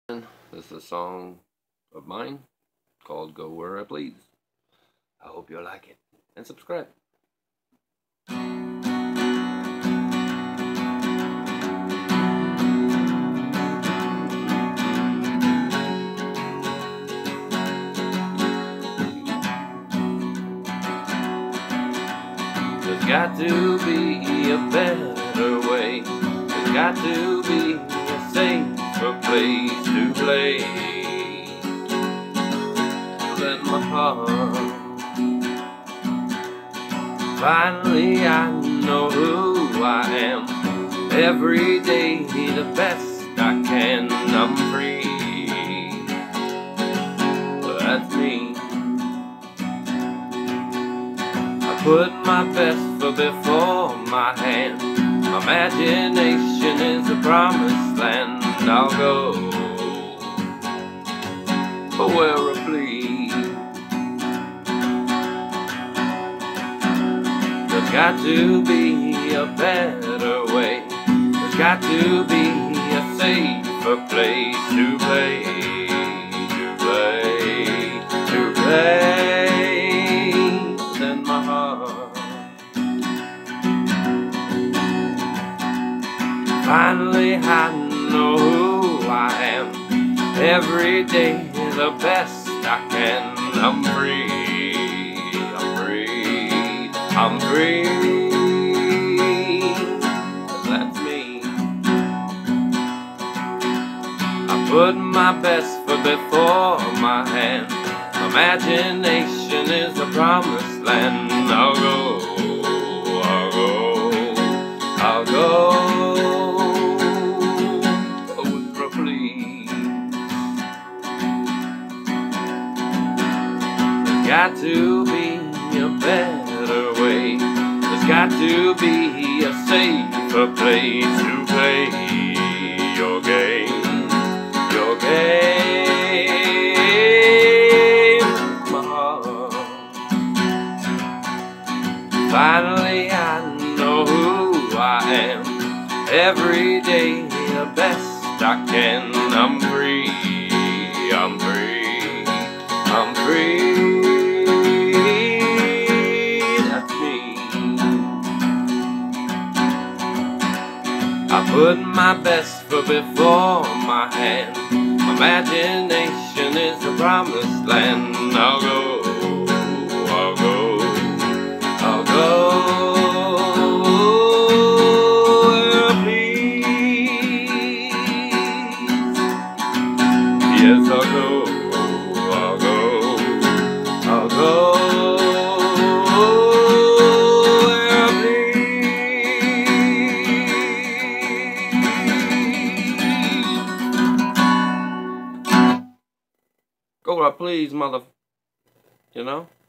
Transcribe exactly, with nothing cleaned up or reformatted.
This is a song of mine called Go Where I Please. I hope you'll like it and subscribe. There's got to be a better way. There's got to be a safer place to play than my heart. Finally I know who I am. Every day the best I can. I'm free. That's me. I put my best foot before my hand. My imagination is a promised land. I'll go where I please. There's got to be a better way. There's got to be a safer place to play, to play, to play than my heart. Finally I know who I am. Every day the best I can. I'm free, I'm free, I'm free. That's me. I put my best foot before my hand. Imagination is a promised land. I'll go, I'll go, I'll go. There's got to be a better way. There's got to be a safer place to play your game, your game, my heart. Finally I know who I am. Every day the best I can. I'm free, I'm free, I'm free. I put my best foot before my hand. Imagination is the promised land. I'll go, I'll go, I'll go where I please. Yes, I'll go, I'll go, I'll go. Go where I please, mother, you know?